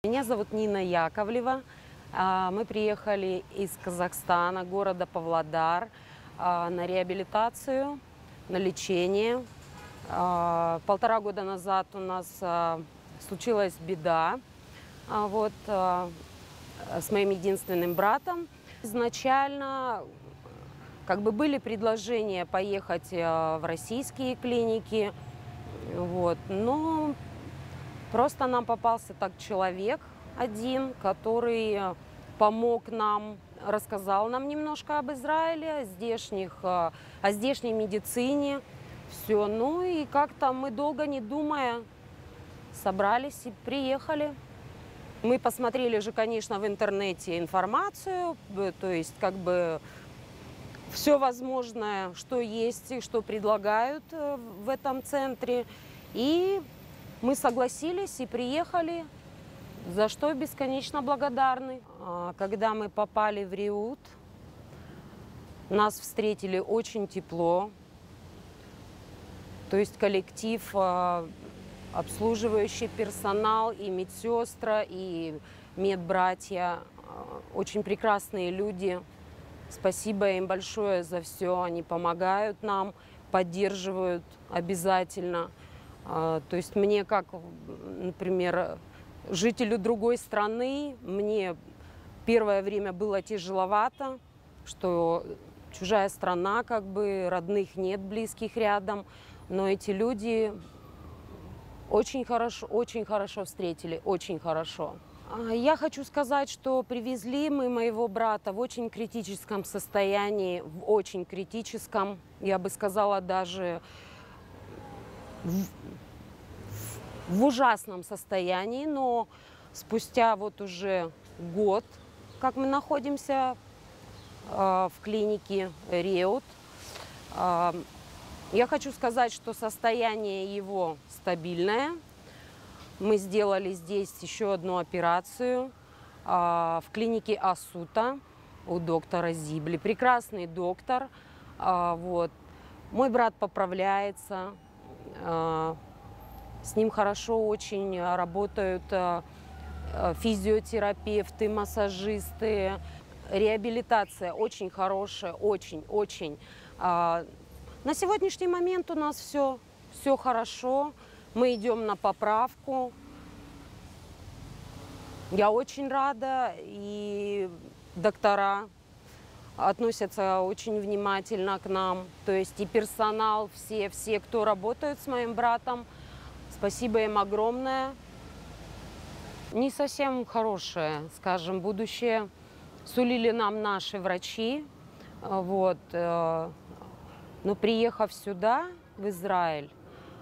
Меня зовут Нина Яковлева. Мы приехали из Казахстана, города Павлодар, на реабилитацию, на лечение. 1,5 года назад у нас случилась беда с моим единственным братом. Изначально были предложения поехать в российские клиники, но просто нам попался так человек один, который помог нам, рассказал нам немножко об Израиле, о здешней медицине. Все. Ну и как-то мы, долго не думая, собрались и приехали. Мы посмотрели же, конечно, в интернете информацию, то есть все возможное, что есть и что предлагают в этом центре. И мы согласились и приехали, за что бесконечно благодарны. Когда мы попали в Риут, нас встретили очень тепло. То есть коллектив, обслуживающий персонал, и медсестры, и медбратья, очень прекрасные люди. Спасибо им большое за все. Они помогают нам, поддерживают обязательно. То есть мне, как, например, жителю другой страны, мне первое время было тяжеловато, что чужая страна, родных нет, близких рядом. Но эти люди очень хорошо встретили, очень хорошо. Я хочу сказать, что привезли мы моего брата в очень критическом состоянии, в очень критическом, я бы сказала, даже в ужасном состоянии, но спустя уже год, как мы находимся в клинике Риут, я хочу сказать, что состояние его стабильное. Мы сделали здесь еще одну операцию в клинике Асута у доктора Зибли. Прекрасный доктор. Мой брат поправляется. С ним хорошо очень работают физиотерапевты, массажисты. Реабилитация очень хорошая, очень. На сегодняшний момент у нас все хорошо. Мы идем на поправку. Я очень рада, и доктора относятся очень внимательно к нам. То есть и персонал, все, кто работает с моим братом. Спасибо им огромное. Не совсем хорошее, скажем, будущее сулили нам наши врачи. Но приехав сюда, в Израиль,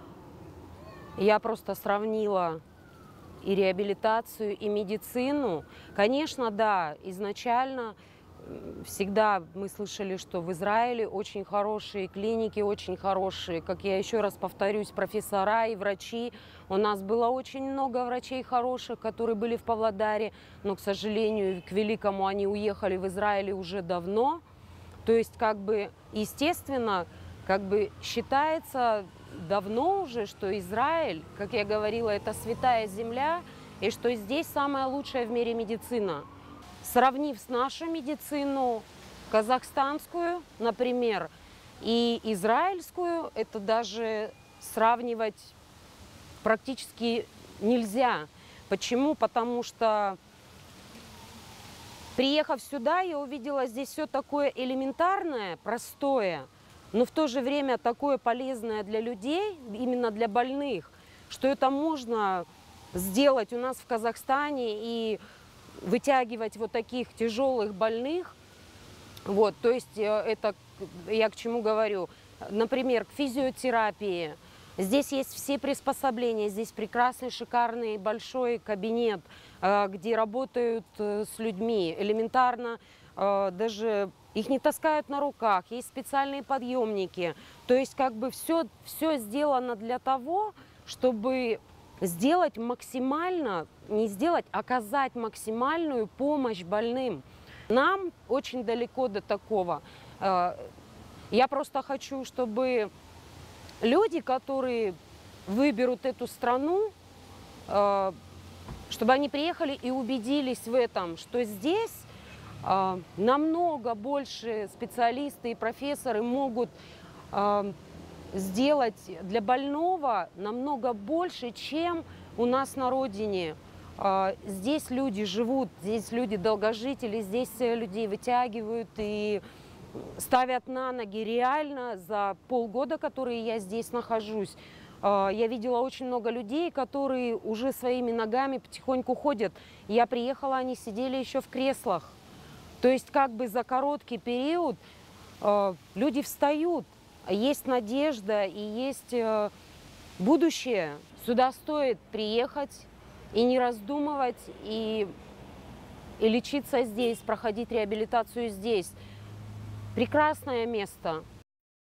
я просто сравнила и реабилитацию, и медицину. Конечно, да, изначально всегда мы слышали, что в Израиле очень хорошие клиники, очень хорошие, как я еще раз повторюсь, профессора и врачи. У нас было очень много врачей хороших, которые были в Павлодаре, но, к сожалению, к великому, они уехали в Израиле уже давно. То есть, естественно, считается давно уже, что Израиль, как я говорила, это святая земля, и что здесь самая лучшая в мире медицина. Сравнив с нашу медицину, казахстанскую, например, и израильскую, это даже сравнивать практически нельзя. Почему? Потому что, приехав сюда, я увидела здесь все такое элементарное, простое, но в то же время такое полезное для людей, именно для больных, что это можно сделать у нас в Казахстане и вытягивать таких тяжелых больных. То есть это я к чему говорю. Например, к физиотерапии. Здесь есть все приспособления, здесь прекрасный, шикарный, большой кабинет, где работают с людьми. Элементарно даже их не таскают на руках, есть специальные подъемники. То есть все сделано для того, чтобы сделать максимально, не сделать, оказать максимальную помощь больным. Нам очень далеко до такого. Я просто хочу, чтобы люди, которые выберут эту страну, чтобы они приехали и убедились в этом, что здесь намного больше специалисты и профессоры могут сделать для больного намного больше, чем у нас на родине. Здесь люди живут, здесь люди долгожители, здесь людей вытягивают и ставят на ноги реально за полгода, которые я здесь нахожусь. Я видела очень много людей, которые уже своими ногами потихоньку ходят. Я приехала, они сидели еще в креслах. То есть как бы за короткий период люди встают. Есть надежда и есть будущее. Сюда стоит приехать и не раздумывать, и лечиться здесь, проходить реабилитацию здесь. Прекрасное место.